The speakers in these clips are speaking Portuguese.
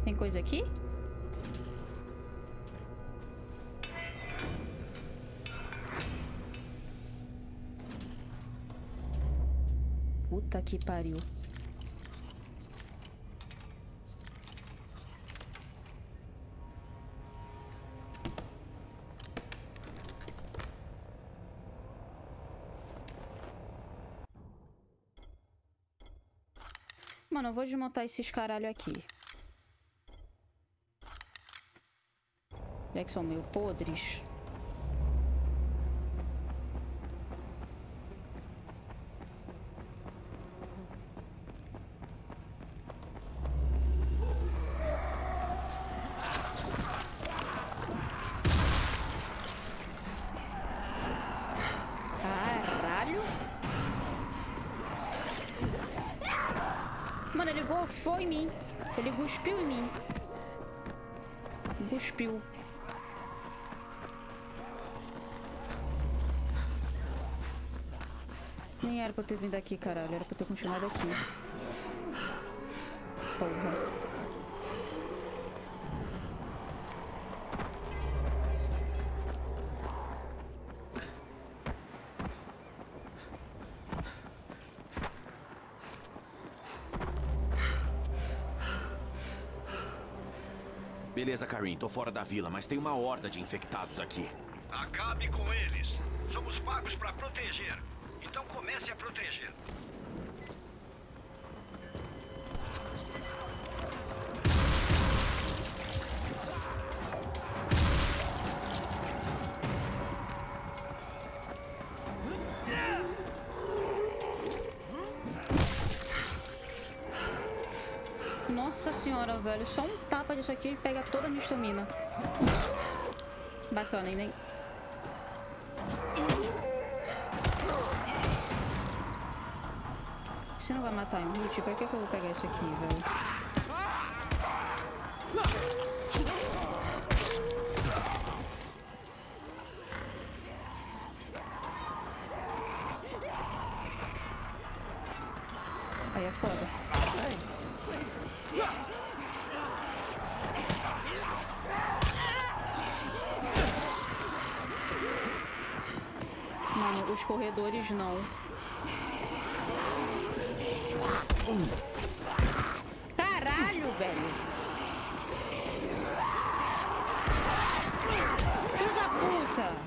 Tem coisa aqui? Puta que pariu. Mano, eu vou desmontar esses caralho aqui. Já que são meio podres. Caralho. Mano, ele golfou em mim. Ele cuspiu em mim. Cuspiu. Nem era pra eu ter vindo aqui, caralho. Era pra eu ter continuado aqui. Porra. Beleza, Karin, tô fora da vila, mas tem uma horda de infectados aqui. Acabe com eles. Somos pagos pra proteger. Então comece a proteger. Nossa senhora, velho. Só um tapa disso aqui e pega toda a minha estamina. Bacana, hein? Você não vai matar em Hit? Pra que eu vou pegar isso aqui, velho? Aí é foda. Mano, os corredores não. Caralho, velho. Filho da puta.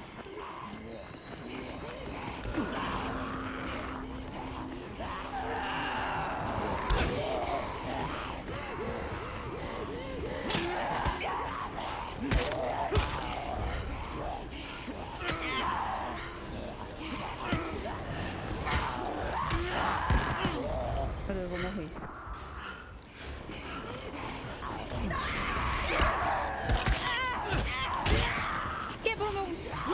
Eu vou morrer. Quebrou meu...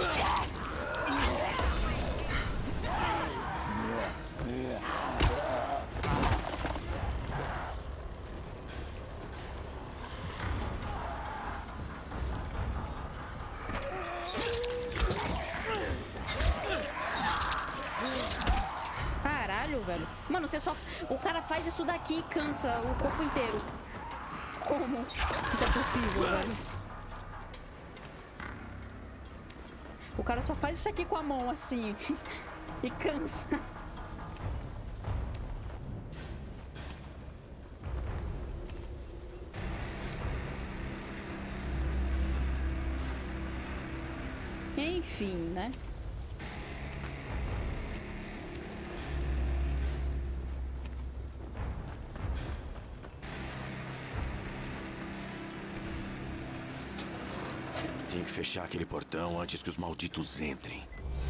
Caralho, velho. Mano, você só... O cara faz isso daqui e cansa o corpo inteiro. Como isso é possível, velho? O cara só faz isso aqui com a mão, assim. E cansa. Enfim, né? Tem que fechar aquele portão antes que os malditos entrem.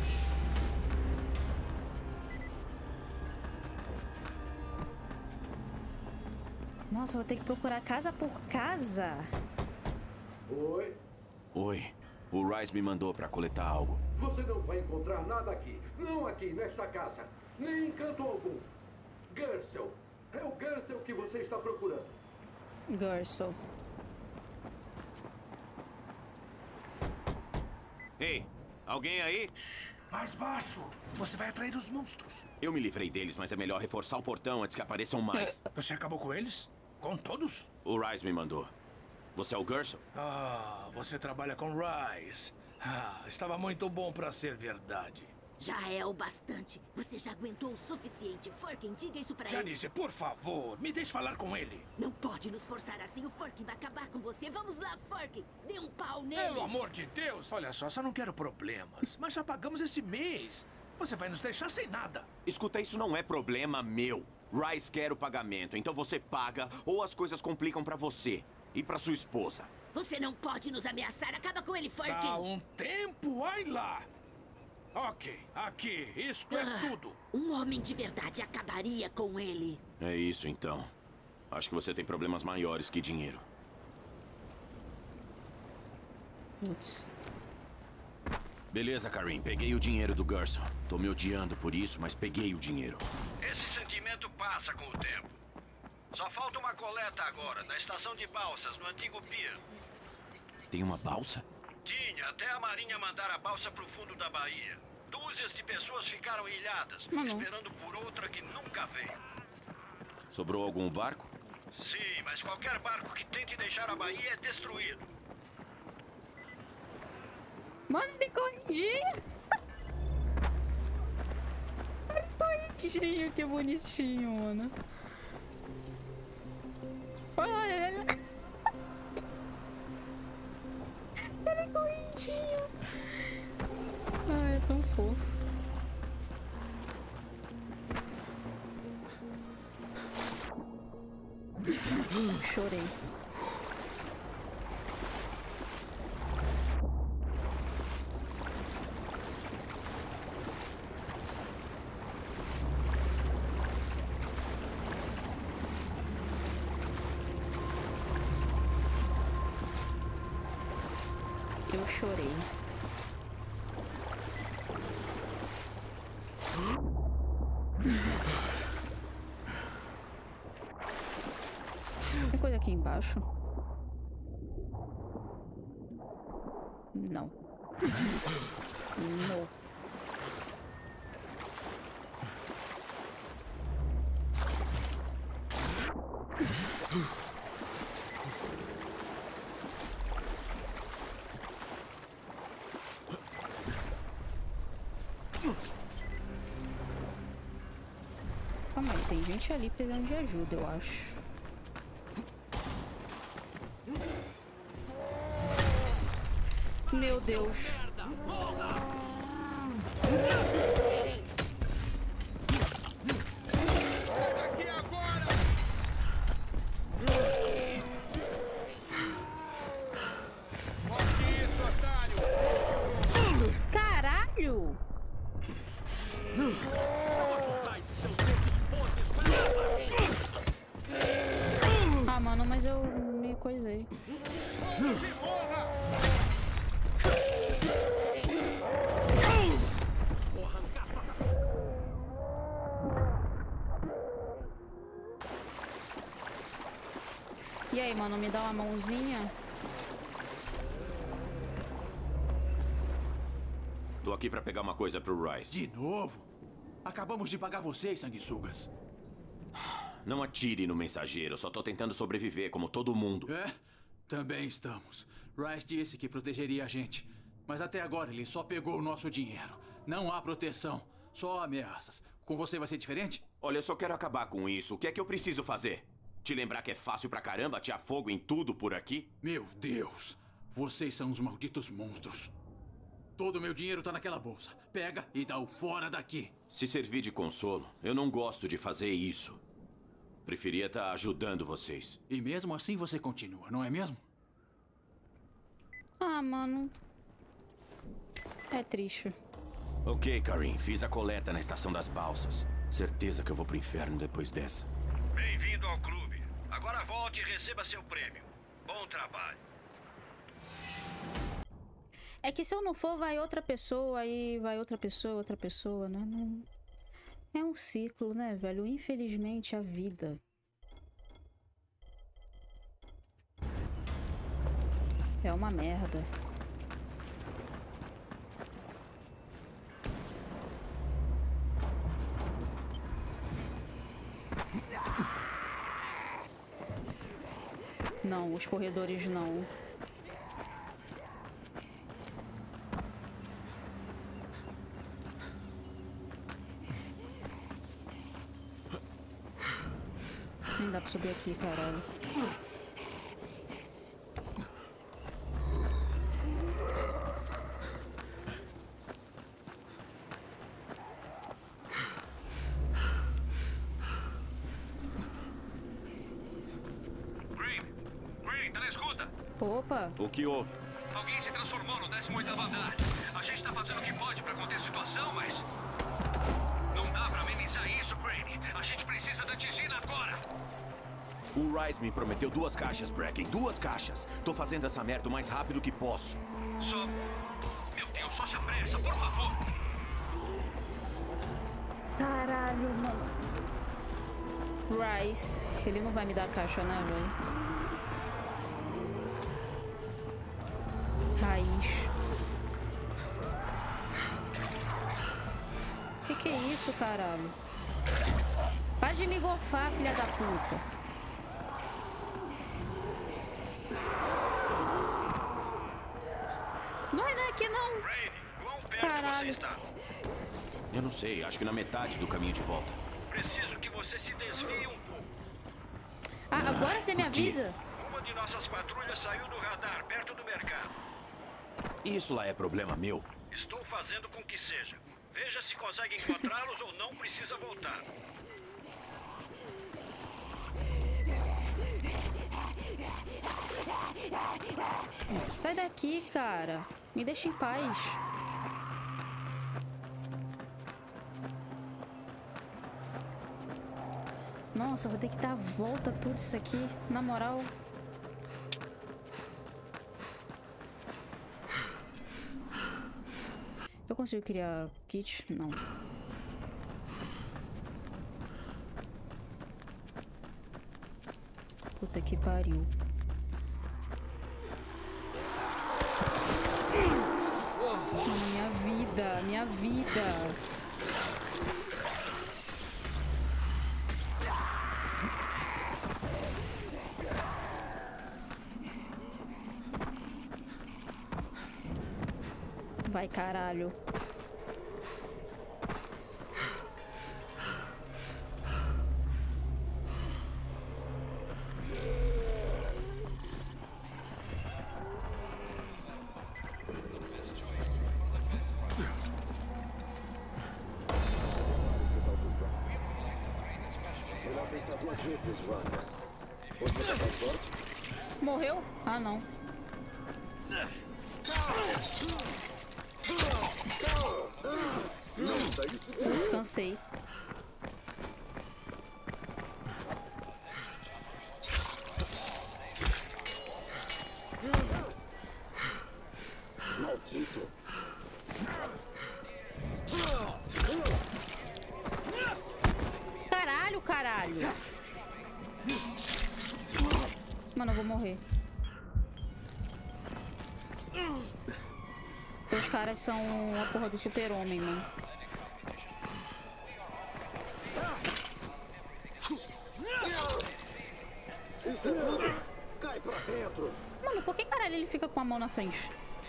Nossa, eu vou ter que procurar casa por casa. Oi? Oi, o Rise me mandou pra coletar algo. Você não vai encontrar nada aqui. Não aqui, nesta casa. Nem em canto algum. Gersel. É o Gersel que você está procurando. Gersel. Ei, alguém aí? Mais baixo! Você vai atrair os monstros. Eu me livrei deles, mas é melhor reforçar o portão antes que apareçam mais. Você acabou com eles? Com todos? O Rise me mandou. Você é o Gersel? Ah, você trabalha com Rais. Ah, estava muito bom pra ser verdade. Já é o bastante. Você já aguentou o suficiente. Firkin, diga isso pra ele. Janice, por favor, me deixe falar com ele. Não pode nos forçar assim. O Firkin vai acabar com você. Vamos lá, Firkin. Dê um pau nele. Pelo amor de Deus. Olha só não quero problemas. Mas já pagamos esse mês. Você vai nos deixar sem nada. Escuta, isso não é problema meu. Rice quer o pagamento, então você paga ou as coisas complicam pra você e pra sua esposa. Você não pode nos ameaçar. Acaba com ele, Firkin. Dá um tempo, ai lá. Ok, aqui, isto é tudo. Um homem de verdade acabaria com ele. É isso, então. Acho que você tem problemas maiores que dinheiro. Putz. Beleza, Karim. Peguei o dinheiro do Gersel. Tô me odiando por isso, mas peguei o dinheiro. Esse sentimento passa com o tempo. Só falta uma coleta agora, na estação de balsas, no antigo pier. Tem uma balsa? Tinha, até a Marinha mandar a balsa pro fundo da baía. Dúzias de pessoas ficaram ilhadas, esperando por outra que nunca veio. Sobrou algum barco? Sim, mas qualquer barco que tente deixar a baía é destruído. Mano, me corrigi! Corridinho, que bonitinho, mano. Olha, ele é corridinho. Ai, é tão fofo. Chorei. Eu chorei. Tem coisa aqui embaixo? Não. Não. Calma aí, tem gente ali precisando de ajuda, eu acho. Meu Deus. Aqui agora! Morte isso, otário! Caralho! Ah, mano, mas eu me coisei. E aí, mano, me dá uma mãozinha? Tô aqui pra pegar uma coisa pro Rice. De novo? Acabamos de pagar vocês, sanguessugas. Não atire no mensageiro, eu só tô tentando sobreviver, como todo mundo. É? Também estamos. Rice disse que protegeria a gente. Mas até agora ele só pegou o nosso dinheiro. Não há proteção, só ameaças. Com você vai ser diferente? Olha, eu só quero acabar com isso. O que é que eu preciso fazer? Te lembrar que é fácil pra caramba atear fogo em tudo por aqui? Meu Deus! Vocês são os malditos monstros. Todo o meu dinheiro tá naquela bolsa. Pega e dá-o fora daqui. Se servir de consolo, eu não gosto de fazer isso. Preferia estar ajudando vocês. E mesmo assim você continua, não é mesmo? Ah, mano. É triste. Ok, Karim, fiz a coleta na estação das balsas. Certeza que eu vou pro inferno depois dessa. Bem-vindo ao clube. Agora volte e receba seu prêmio. Bom trabalho. É que se eu não for, vai outra pessoa, aí vai outra pessoa, né? Não... É um ciclo, né, velho? Infelizmente, a vida. É uma merda. Não, os corredores não. Nem dá pra subir aqui, caralho. Opa! O que houve? Alguém se transformou no 18º andar. A gente tá fazendo o que pode pra conter a situação, mas... não dá pra amenizar isso, Crane. A gente precisa da Tigina agora. O Rise me prometeu 2 caixas, Bracken. 2 caixas. Tô fazendo essa merda o mais rápido que posso. Só... meu Deus, só se apressa, por favor. Caralho, mano. Rise. Ele não vai me dar a caixa, né, velho? Raiz. Que é isso, caralho? Para de me gorfar, filha da puta. Não é aqui, não. Caralho. Eu não sei, acho que na metade do caminho de volta. Preciso que você se desvie um pouco. Ah, agora você me avisa? Uma de nossas patrulhas saiu do radar, perto do mercado. Isso lá é problema meu. Estou fazendo com que seja. Veja se consegue encontrá-los ou não precisa voltar. Sai daqui, cara. Me deixa em paz. Nossa, eu vou ter que dar a volta a tudo isso aqui. Na moral... Eu consigo criar kit? Não. Puta que pariu. Mano, minha vida, minha vida. Vai, caralho. Melhor pensar 2 vezes, Runner. Você tá com sorte? Morreu? Ah, não. Eu descansei. Maldito. Caralho, caralho. Mano, eu vou morrer. Os caras são a porra do super-homem, mano. Isso é tudo. Cai pra dentro. Mano, por que caralho ele fica com a mão na frente?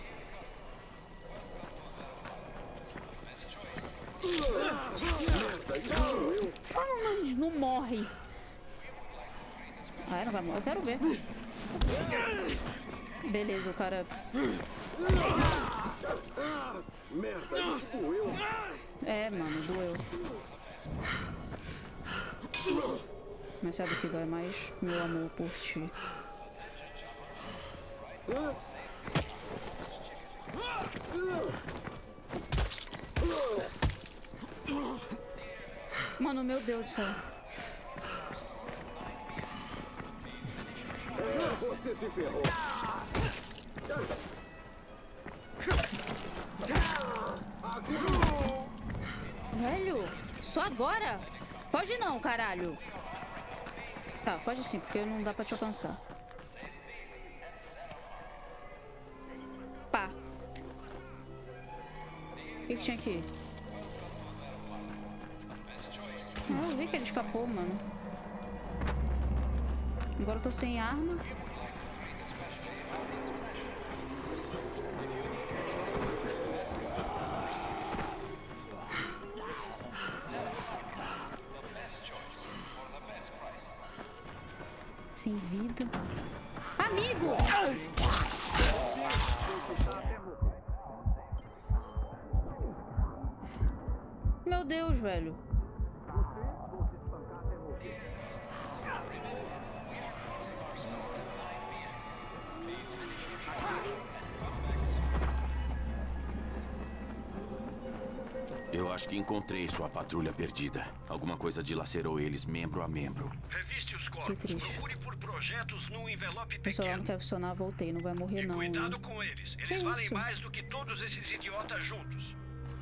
Caramba, não morre. Ah, não vai morrer. Eu quero ver. Beleza, o cara... Merda, isso doeu. É, mano, doeu. Mas sabe o que dói mais? Meu amor por ti. Mano, meu Deus do céu. Você se ferrou. Velho, só agora? Pode não, caralho. Tá, pode sim, porque não dá pra te alcançar. Pá. O que tinha aqui? Ah, eu vi que ele escapou, mano. Agora eu tô sem arma. sem vida. Amigo! Meu Deus, velho. Eu acho que encontrei sua patrulha perdida. Alguma coisa dilacerou eles membro a membro. Reviste os Que corpos. triste. Procure por projetos num envelope O celular não pequeno. quer funcionar, voltei. Não vai morrer, não. Cuidado Hein? com eles. Que Eles valem isso? mais do que todos esses idiotas juntos.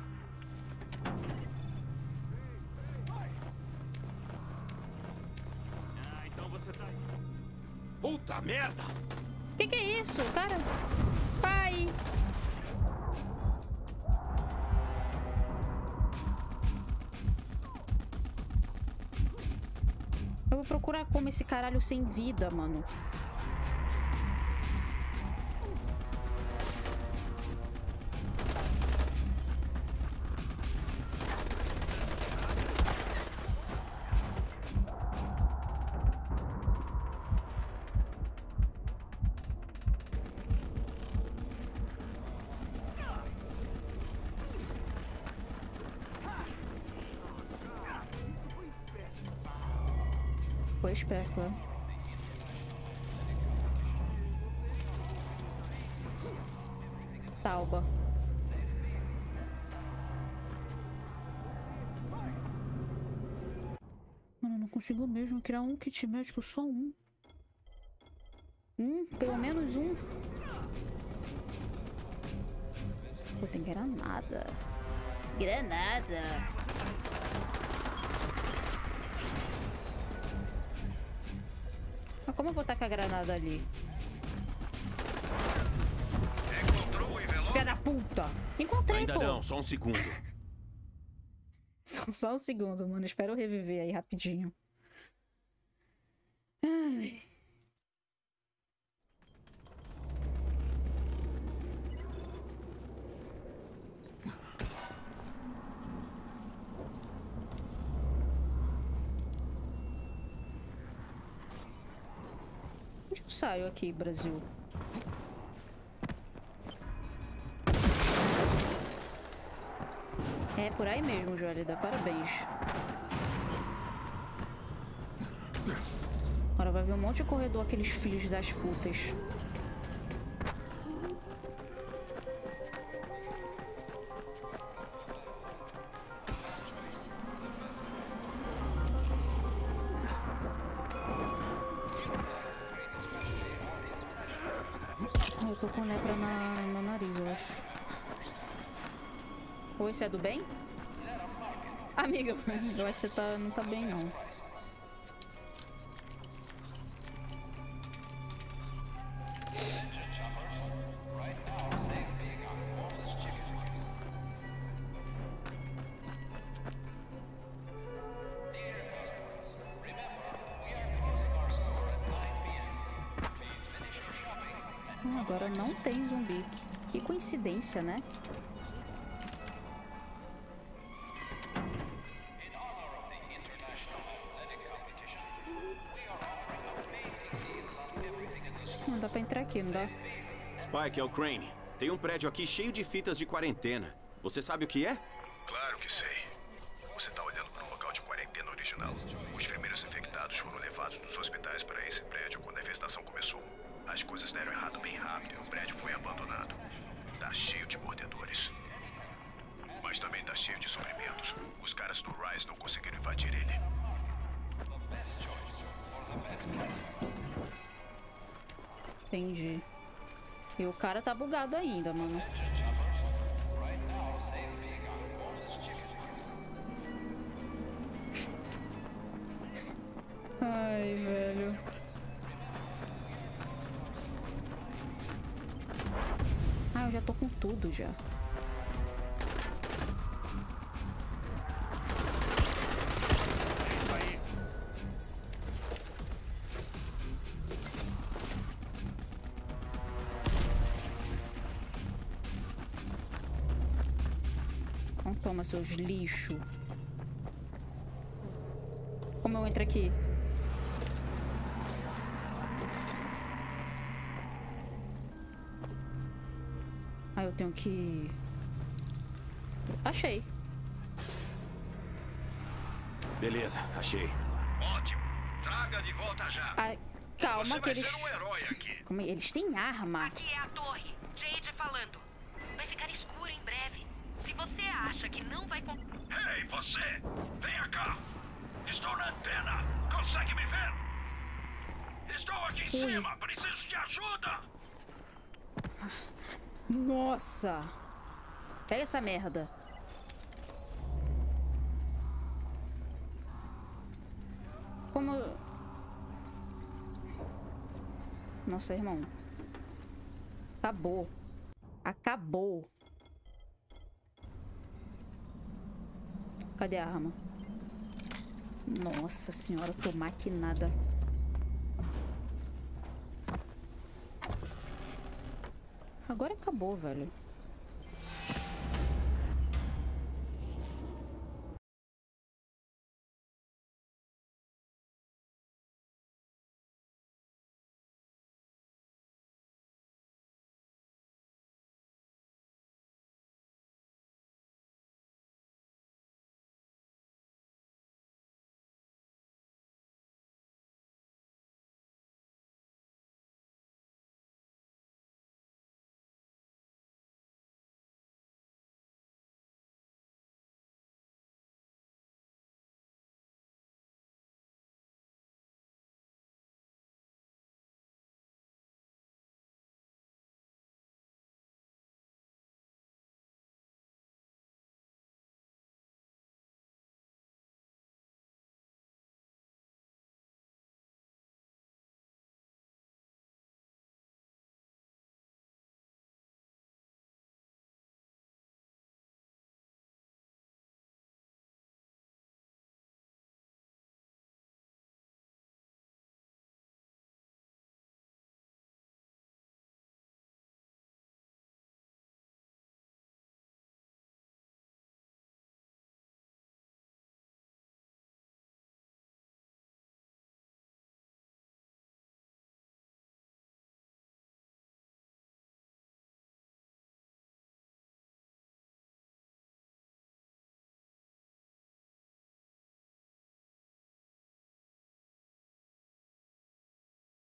Puta merda! Que é isso, cara? Pai! Eu vou procurar como esse caralho sem vida, mano. Foi esperto, é. Tauba. Mano, não consigo mesmo criar um kit médico, só um. Pelo menos um. Pô, tem granada. Granada. Mas como eu vou tacar a granada ali? Encontrou o envelope? Filha da puta! Encontrei, Ainda pô! não, só um segundo. Só um segundo, mano. Espera eu reviver aí rapidinho. Ai. Onde eu saio aqui, Brasil? É por aí mesmo, Jólida. Parabéns. Agora vai ver um monte de corredor, aqueles filhos das putas. Eu tô com lepra no nariz, eu acho. Ou esse é do bem? Amiga, eu acho que você não tá bem, não. Agora não tem zumbi. Que coincidência, né? Não dá pra entrar aqui, não dá? Spike, é o Crane. Tem um prédio aqui cheio de fitas de quarentena. Você sabe o que é? Claro que sei. Você tá olhando para um local de quarentena original. Os primeiros infectados foram levados dos hospitais para esse prédio quando a infestação começou. As coisas deram errado bem rápido e o prédio foi abandonado. Tá cheio de mordedores. Mas também tá cheio de suprimentos. Os caras do Rise não conseguiram invadir ele. Entendi. E o cara tá bugado ainda, mano. Ai, velho. Ah, eu já tô com tudo já. Então toma, seus lixos. Como eu entro aqui? Aí eu tenho que... Achei. Beleza, achei. Ótimo. Traga de volta já. Ai, calma Você que vai eles... ser um herói aqui. Como é? Eles têm arma. Aqui é a torre. Jade falando. Vai ficar escuro em breve. Se você acha que não vai... Ei, você! Venha cá! Estou na antena! Consegue me ver? Estou aqui em cima! Preciso de ajuda! Nossa! Pega essa merda. Como... Nossa, irmão. Acabou. Acabou. Cadê a arma? Nossa senhora, eu tô maquinada. Agora acabou, velho.